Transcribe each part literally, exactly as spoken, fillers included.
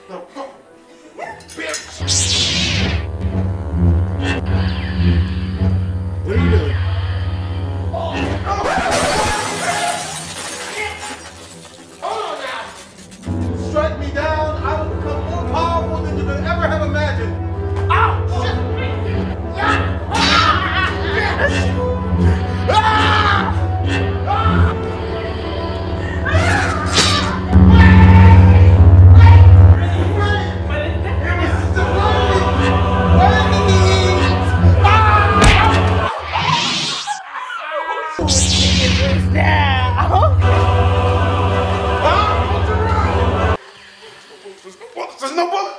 The fuck? Bitch! What are you doing? Oh. Hold on now! Strike me down, I will become more powerful than you could ever have imagined. Ow! Shit! There's no bullets!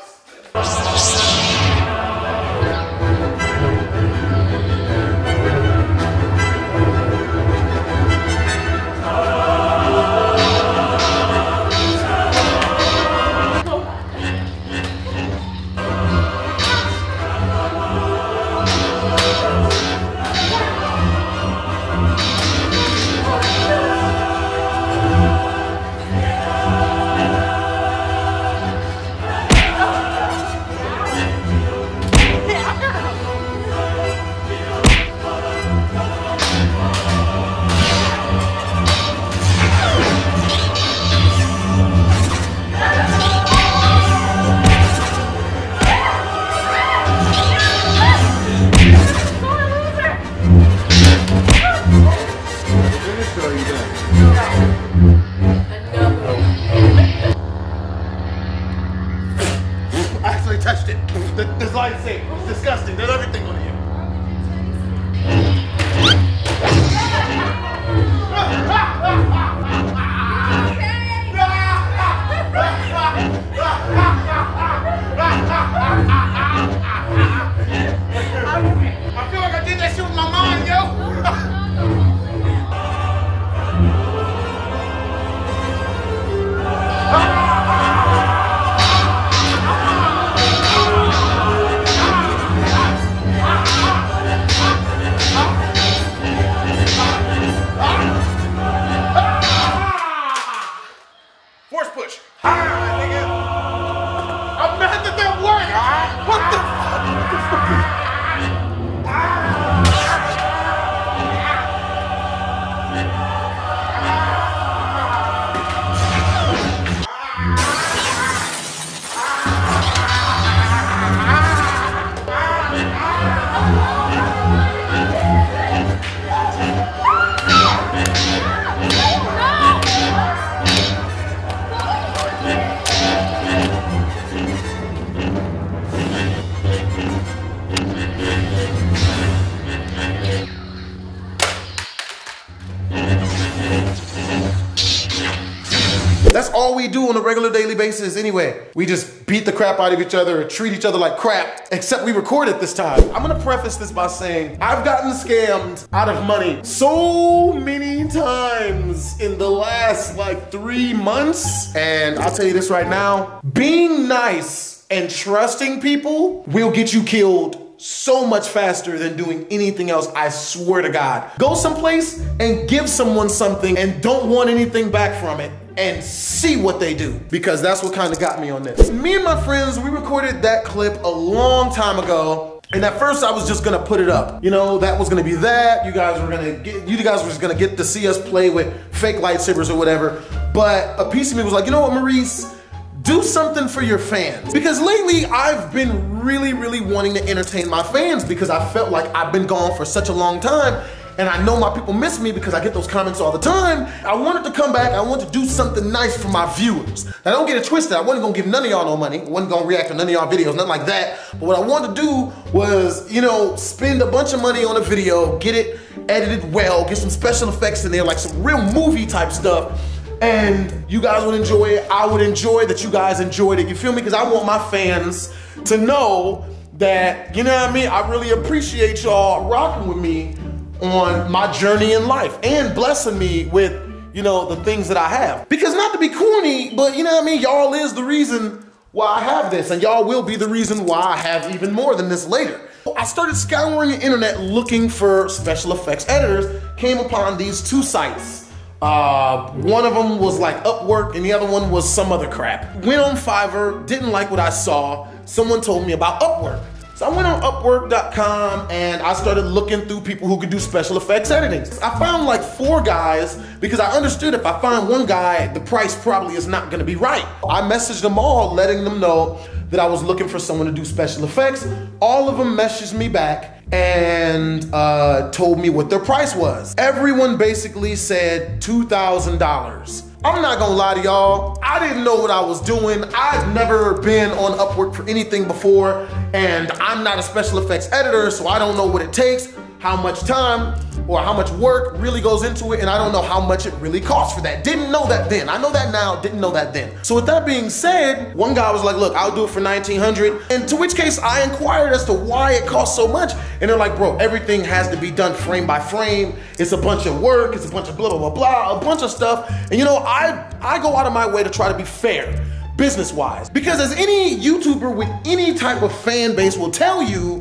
I actually touched it. This light safe. It's disgusting. There's everything on you. I feel like I did that shit with my mind, yo. Force push. Ah, nigga. I'm mad that that worked. What the fuck? What the fuck? That's all we do on a regular daily basis anyway. We just beat the crap out of each other or treat each other like crap, except we record it this time. I'm gonna preface this by saying I've gotten scammed out of money so many times in the last like three months. And I'll tell you this right now, being nice and trusting people will get you killed so much faster than doing anything else, I swear to God. Go someplace and give someone something and don't want anything back from it and see what they do, because that's what kind of got me on this. Me and my friends, we recorded that clip a long time ago. And at first I was just gonna put it up. You know, that was gonna be that. You guys were gonna get, you guys were just gonna get to see us play with fake lightsabers or whatever. But a piece of me was like, you know what, Maurice? Do something for your fans. Because lately I've been really, really wanting to entertain my fans because I felt like I've been gone for such a long time and I know my people miss me because I get those comments all the time. I wanted to come back, I want to do something nice for my viewers. Now don't get it twisted, I wasn't gonna give none of y'all no money, I wasn't gonna react to none of y'all videos, nothing like that. But what I wanted to do was, you know, spend a bunch of money on a video, get it edited well, get some special effects in there, like some real movie type stuff. And you guys would enjoy it, I would enjoy that you guys enjoyed it, you feel me? Because I want my fans to know that, you know what I mean, I really appreciate y'all rocking with me on my journey in life and blessing me with, you know, the things that I have. Because not to be corny, but you know what I mean, y'all is the reason why I have this, and y'all will be the reason why I have even more than this later. I started scouring the internet looking for special effects editors, came upon these two sites. Uh, one of them was like Upwork and the other one was some other crap. Went on Fiverr, didn't like what I saw. Someone told me about Upwork. So I went on Upwork dot com and I started looking through people who could do special effects editing. I found like four guys because I understood if I find one guy, the price probably is not gonna be right. I messaged them all, letting them know that I was looking for someone to do special effects. All of them messaged me back and uh, told me what their price was. Everyone basically said two thousand dollars. I'm not gonna lie to y'all, I didn't know what I was doing. I've never been on Upwork for anything before, and I'm not a special effects editor, so I don't know what it takes, how much time, or how much work really goes into it, and I don't know how much it really costs for that. Didn't know that then. I know that now, didn't know that then. So with that being said, one guy was like, look, I'll do it for nineteen hundred dollars, and to which case I inquired as to why it costs so much, and they're like, bro, everything has to be done frame by frame. It's a bunch of work, it's a bunch of blah, blah, blah, blah, a bunch of stuff. And you know, I, I go out of my way to try to be fair, business-wise. Because as any YouTuber with any type of fan base will tell you,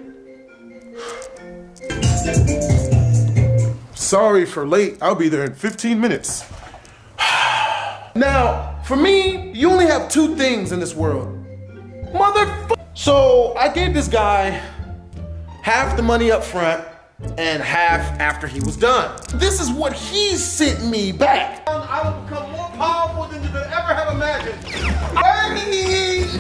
sorry for late, I'll be there in fifteen minutes. Now, for me, you only have two things in this world. Motherfucker. So I gave this guy half the money up front and half after he was done. This is what he sent me back. I will become more powerful than you could ever have imagined. Hey!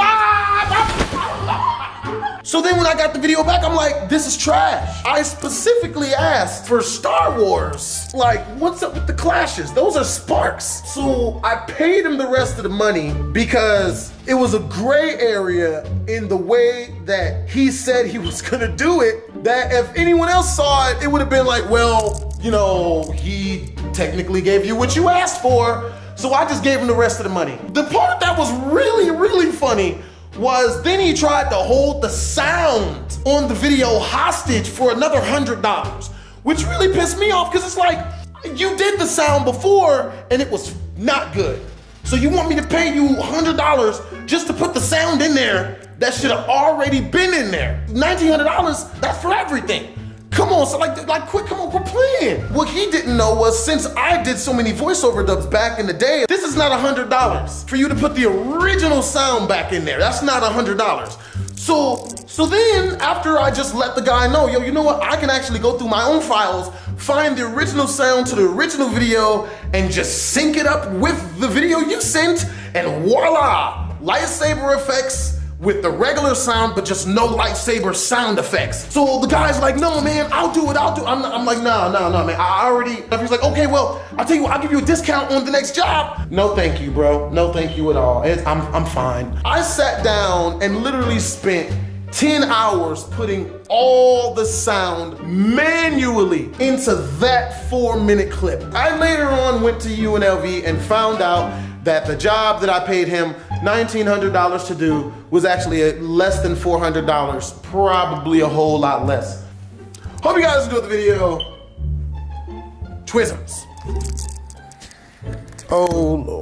So then when I got the video back, I'm like, this is trash. I specifically asked for Star Wars. Like, what's up with the clashes? Those are sparks. So I paid him the rest of the money because it was a gray area in the way that he said he was gonna do it, that if anyone else saw it, it would have been like, well, you know, he technically gave you what you asked for. So I just gave him the rest of the money. The part that was really, really funny was then he tried to hold the sound on the video hostage for another one hundred dollars, which really pissed me off because it's like, you did the sound before and it was not good. So you want me to pay you one hundred dollars just to put the sound in there that should have already been in there. nineteen hundred dollars, that's for everything. Come on, so like, like quit, come on, quit playing. What he didn't know was since I did so many voiceover dubs back in the day, this is not one hundred dollars for you to put the original sound back in there. That's not one hundred dollars. So, so then after I just let the guy know, yo, you know what? I can actually go through my own files, find the original sound to the original video and just sync it up with the video you sent, and voila, lightsaber effects with the regular sound, but just no lightsaber sound effects. So the guy's like, no, man, I'll do it, I'll do it. I'm, I'm like, no, no, no, man, I already, he's like, okay, well, I'll tell you what, I'll give you a discount on the next job. No, thank you, bro. No, thank you at all. It's, I'm, I'm fine. I sat down and literally spent ten hours putting all the sound manually into that four minute clip. I later on went to U N L V and found out that the job that I paid him nineteen hundred dollars to do was actually a less than four hundred dollars, probably a whole lot less. Hope you guys enjoyed the video. Twisms. Oh Lord.